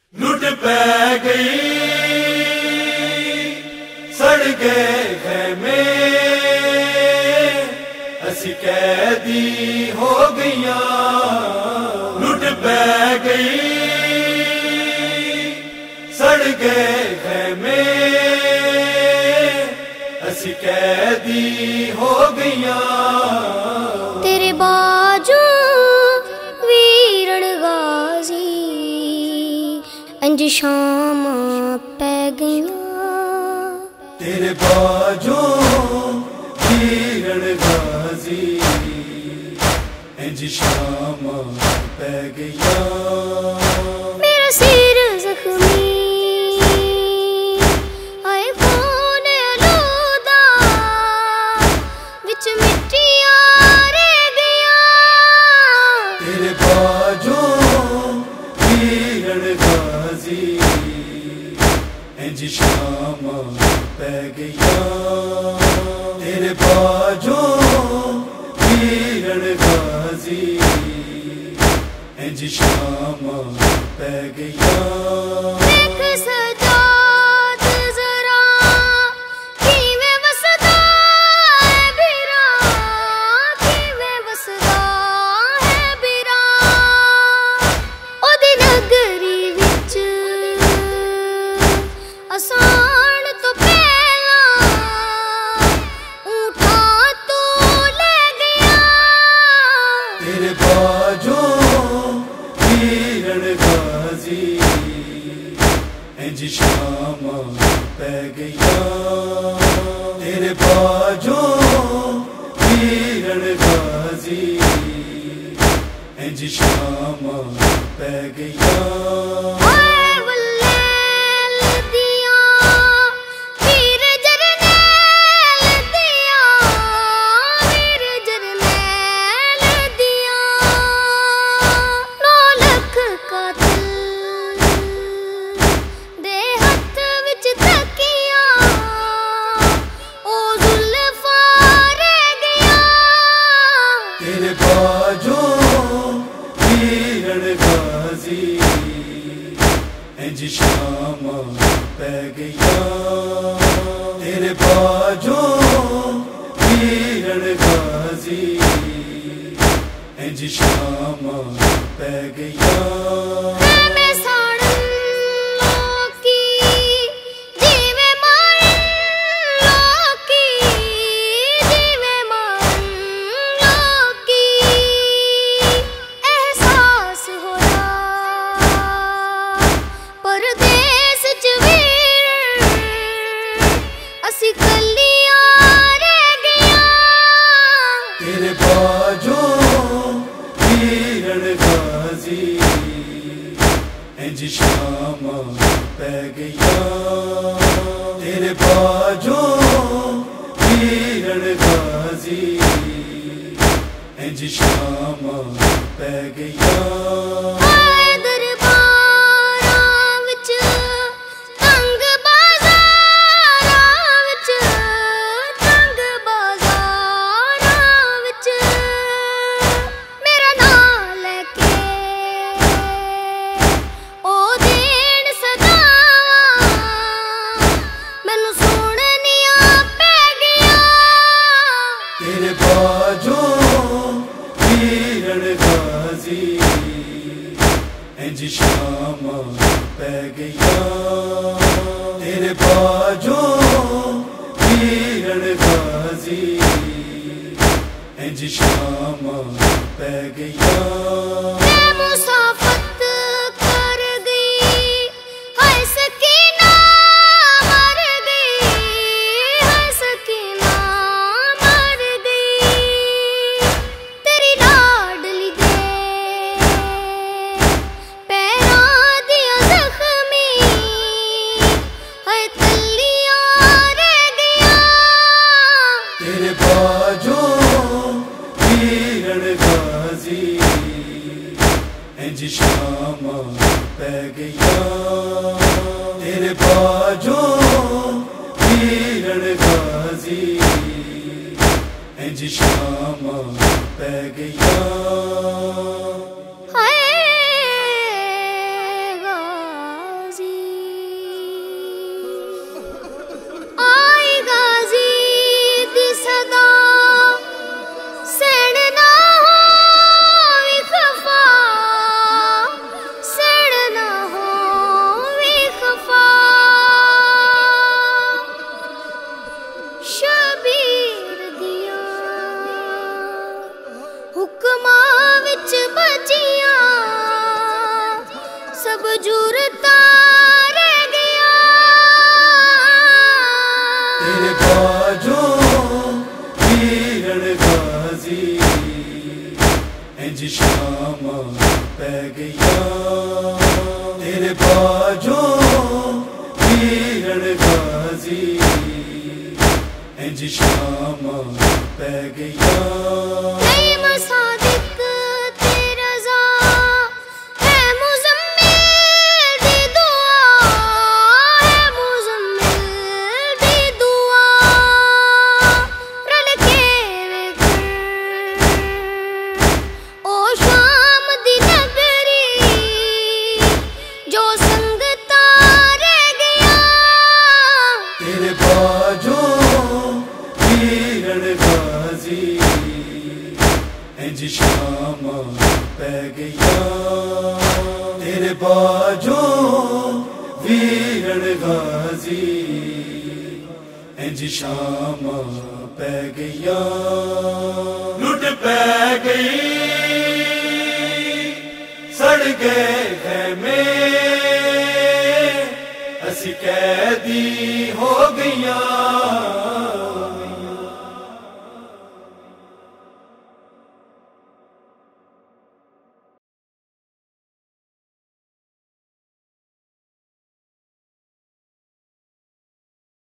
लुट पै गई सड़ गए खैमे असी कैदी हो गईया। लुट पै गई सड़ गए खैमे असी कैदी हो गईया। तेरे बाजू वीरण गाजी अंज शाम पै गईया। तेरे बाजू वीरण गाजी अंज शाम पै गईया। मेरा सिर जख्मी आए कौन आलूदा विच मिट्टियां रह गया। तेरे बाजू वीरण गाजी इंज शाम पै गईया। तेरे बाजू वीरण गाजी इंज शाम पै गईया। देख सजाद जरा किवें वसदा है बिरा, किवें वसदा है बिरा। ओदी नगरी विच आसान तो पहला ऊठा तो ले गया। तेरे बाजू वीरण गाजी इंज शाम पै गईया। तेरे बाजू वीरण गाजी इंज शाम पै गईया। हाय वल्लैल दियां वीर जरनैल दियां, वीर जरनैल दियां। 9 लख कातिल दे हत्थ विच तकियां, ओ जुल्फां रह गया। तेरे बाजू वीरण गाजी इंज शाम पै गईया। तेरे बाजू वीरण गाजी इंज शाम पै गईया। मैं साड़न लोकी जीवे मारन लोकी, जीवे मारन लोकी। एहसास होया परदेस च वीर असी कलियां रह गया। तेरे बाजू वीरण गाजी इंज शाम पै गईया। तेरे बाजू वीरण गाजी इंज शाम पै गईया। हाय दरबारां विच तंग बाज़ारां विच, तंग बाज़ारां विच मेरा नाम लैके ओ देन सदावां मैनू सुणनियां पै गया। तेरे बाजू वीरण गाजी इंज शाम पै गईया। तेरे बाजू वीरण गाजी इंज शाम पै गईया। मैं मुसाफत कर गई हाय सकीना मर गई, हाय सकीना मर गई। तेरी लाडली दे पैरां दियां जख्मी हाय तलियां रह गया। तेरे बाजू वीरण गाजी इंज शाम पै गईया। तेरे बाजू वीरण गाजी इंज शाम पै गईया। हाय गा इंज शामा पै गईया तेरे बाजों वीरण गाजी इंज शामा पै गईया इंज शामा पै गईया तेरे बाजों वीरण गाजी इंज शामा पै गईया लुट पै गई सड़ गए खैमे असी कैदी हो गईया